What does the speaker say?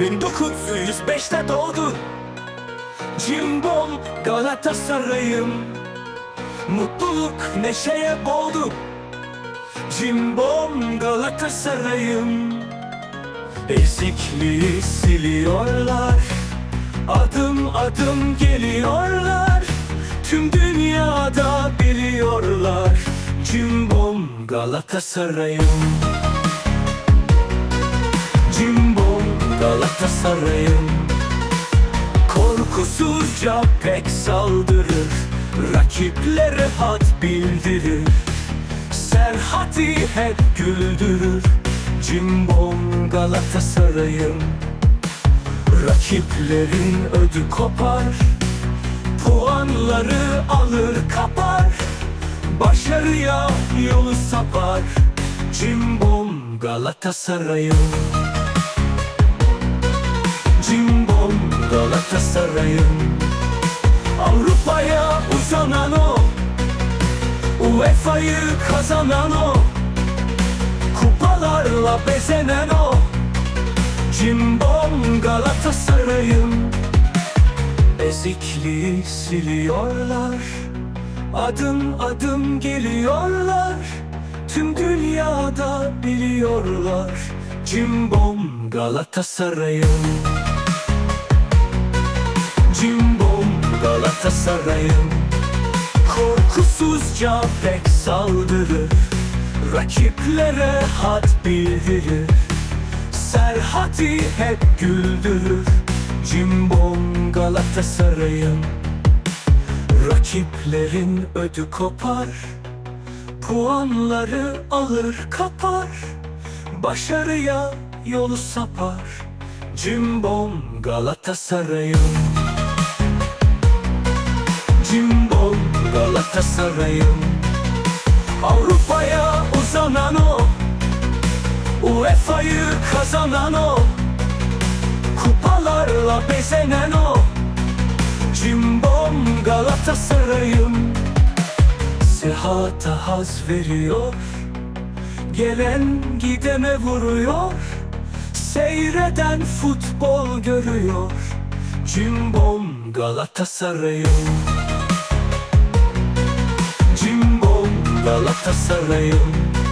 1905'te doğdu Cimbom Galatasaray'ım. Mutluluk neşeye boğdu Cimbom Galatasaray'ım. Ezikliği siliyorlar, adım adım geliyorlar, tüm dünyada biliyorlar Cimbom Galatasaray'ım. Cimbom Galatasaray'ım. Korkusuzca pek saldırır, rakiplere had bildirir, Serhat'ı hep güldürür Cimbom Galatasaray'ım. Rakiplerin ödü kopar, puanları alır kapar, başarıya yolu sapar Cimbom Galatasaray'ım. Cimbom Galatasaray'ım. Avrupa'ya uzanan o, UEFA'yı kazanan o, kupalarla bezenen o Cimbom Galatasaray'ım. Ezikliği siliyorlar, adım adım geliyorlar, tüm dünyada biliyorlar Cimbom Galatasaray'ım. Cimbom Galatasaray'ım. Korkusuzca pek saldırır, rakiplere had bildirir, Serhat'ı hep güldürür Cimbom Galatasaray'ım. Rakiplerin ödü kopar, puanları alır kapar, başarıya yolu sapar Cimbom Galatasaray'ım. Cimbom Galatasaray'ım. Avrupa'ya uzanan o, UEFA'yı kazanan o, kupalarla bezenen o Cimbom Galatasaray'ım. Sihata haz veriyor, gelen gideme vuruyor, seyreden futbol görüyor Cimbom Galatasaray'ım. Cimbom Galatasaray'ım.